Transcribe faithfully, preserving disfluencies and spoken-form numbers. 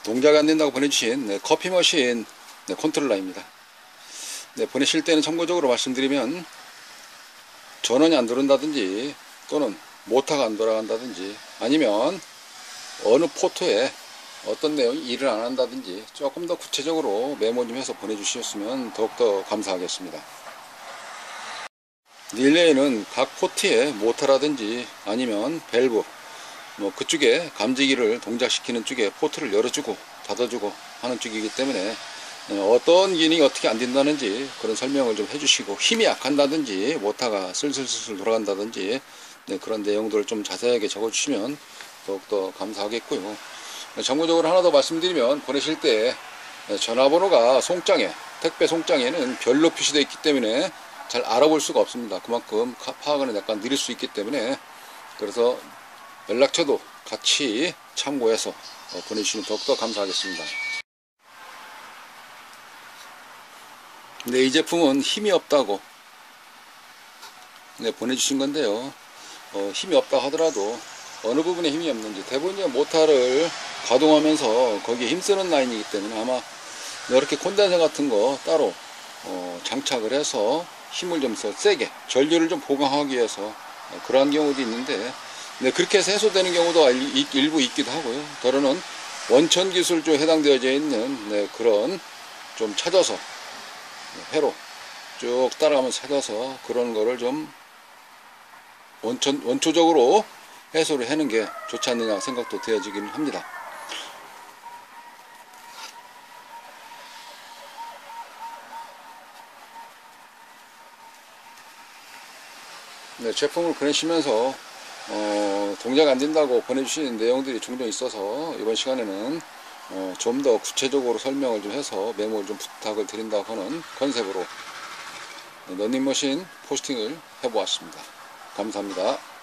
동작이 안 된다고 보내주신 네, 커피 머신 네, 컨트롤러입니다. 네, 보내실 때는 참고적으로 말씀드리면 전원이 안 들어온다든지 또는 모터가 안 돌아간다든지 아니면 어느 포토에 어떤 내용이 일을 안 한다든지 조금 더 구체적으로 메모 좀 해서 보내주셨으면 더욱더 감사하겠습니다. 릴레이는 각 포트에 모터라든지 아니면 밸브 뭐 그쪽에 감지기를 동작시키는 쪽에 포트를 열어주고 닫아주고 하는 쪽이기 때문에 어떤 기능이 어떻게 안 된다는지 그런 설명을 좀 해주시고 힘이 약한다든지 모터가 슬슬슬슬 돌아간다든지 네, 그런 내용들을 좀 자세하게 적어주시면 더욱더 감사하겠고요. 참고적으로 하나 더 말씀드리면 보내실 때 전화번호가 송장에 택배 송장에는 별로 표시되어 있기 때문에 잘 알아볼 수가 없습니다. 그만큼 파악은 약간 느릴 수 있기 때문에 그래서 연락처도 같이 참고해서 보내주시면 더욱더 감사하겠습니다. 근데 이 제품은 힘이 없다고 네, 보내주신 건데요. 어, 힘이 없다 하더라도 어느 부분에 힘이 없는지 대부분 모터를 가동하면서 거기에 힘쓰는 라인이기 때문에 아마 이렇게 콘덴서 같은 거 따로 어, 장착을 해서 힘을 좀 더 세게 전류를 좀 보강하기 위해서 어, 그러한 경우도 있는데 네, 그렇게 해서 해소되는 경우도 일, 일부 있기도 하고요. 더러는 원천 기술 쪽 해당되어져 있는 네, 그런 좀 찾아서 회로 쭉 따라가면서 찾아서 그런 거를 좀 원천, 원초적으로 해소를 하는 게 좋지 않느냐 생각도 되어지긴 합니다. 네, 제품을 보내시면서 어, 동작 안 된다고 보내주시는 내용들이 종종 있어서 이번 시간에는 어, 좀 더 구체적으로 설명을 좀 해서 메모를 좀 부탁을 드린다고 하는 컨셉으로 러닝머신 포스팅을 해보았습니다. 감사합니다.